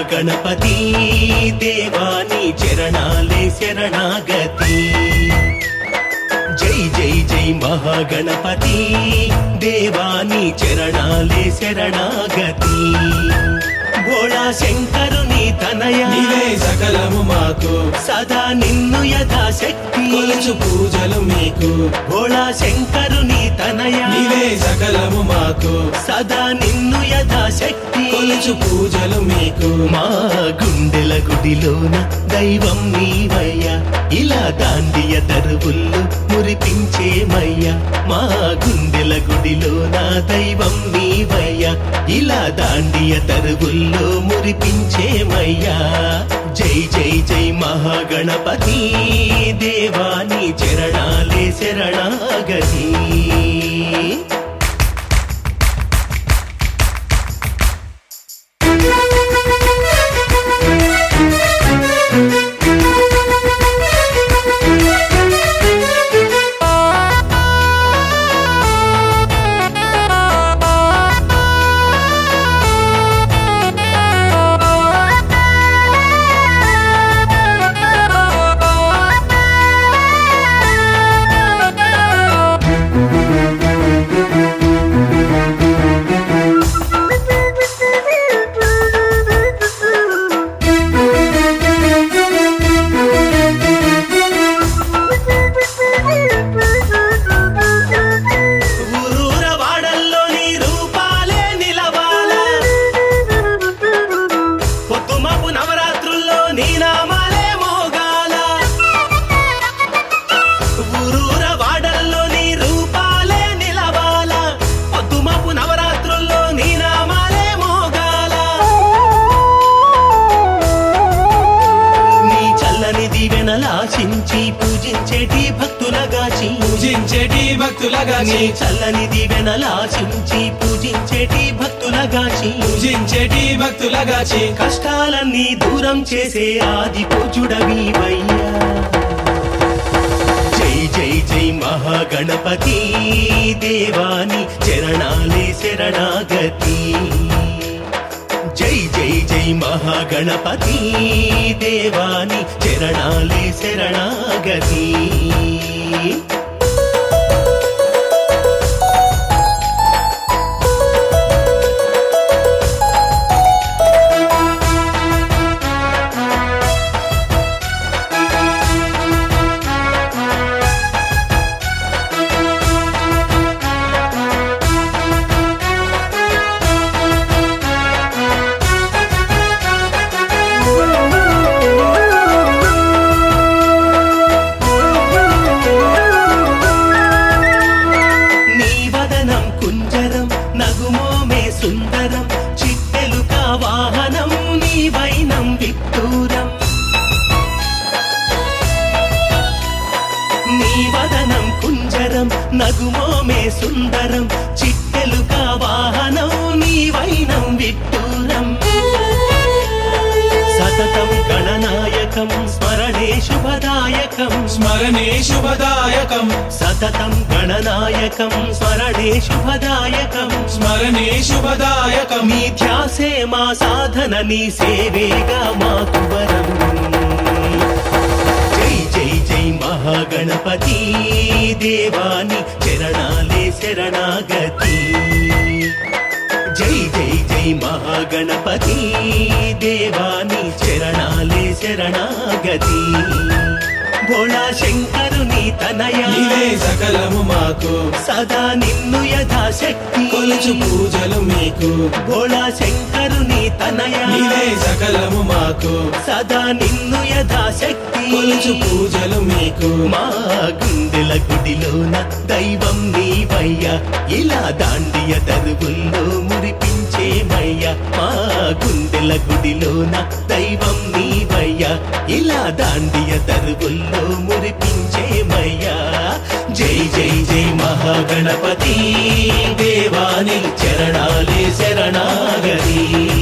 మహాగణపతి దేవాని చరణాలే శరణాగతి. జై జై జై మహాగణపతి దేవాని చరణాలే శరణాగతి. భోళా శంకరుని తనయ నీవే సకలము మాకు, సదా నిన్ను యథాశక్తి కొలుచు పూజలు మీకు. భోళా శంకరుని తనయ నీవే సకలము మాకు, సదా నిన్ను యథాశక్తి కొలుచు పూజలు మీకు. మా గుండెల గుడిలోన దైవం నీవయ్యా, ఇలా దాండియ దరువుల్లో మురిపించేమయ్యా. మా గుండెల గుడిలోన దైవం నీవయ్యా, ఇలా దాండియ దరువుల్లో మురిపించేమయ్యా. జై జై జై మహాగణపతి దేవాని చరణాలే శరణాగతి. భక్తులగాచి చల్లని దీవెనలాశించి పూజించేటి భక్తులగాచి పూజించేటి భక్తులగాచి కష్టాలన్నీ దూరం చేసే ఆది పూజుడవీవయ్యా. జై జై జై మహాగణపతి దేవాని చరణాలే శరణాగతి. జై జై జై మహాగణపతి దేవాని చరణాలే శరణాగతి. నగుమోమే సుందరం చిట్టెలుక వాహనం నీ వైనం విట్టూరం. సతతం గణనాయకం స్మరణే శుభదాయకం స్మరణే శుభదాయకం. సతతం గణనాయకం స్మరణే శుభదాయకం స్మరణే శుభదాయకం. నీ ధ్యాసే మా సాధన నీ సేవేగా మాకు వరం. జై జై జై మహాగణపతి దేవాని చరణాలే శరణాగతి. జై జై జై మహాగణపతి దేవాని చరణాలే శరణాగతి. భోళా శంకరుని తనయ నీవే సకలము మాకు, సదా నిన్ను యథాశక్తి కొలుచు పూజలు మీకు. భోళా శంకరుని తనయ నీవే సకలము మాకు, సదా నిన్ను యథాశక్తి కొలుచు పూజలు మీకు. మా గుండెల గుడిలోన దైవం నీవయ్యా, ఇలా దాండియ దరువుల్లో మురిపించేమయ్యా. మా గుండెల గుడిలోన దైవం నీవయ్యా, ఇలా దాండియ దరువుల్లో మురిపించేమయ్యా. జై జై జై మహాగణపతి దేవాని చరణాలే శరణాగతి.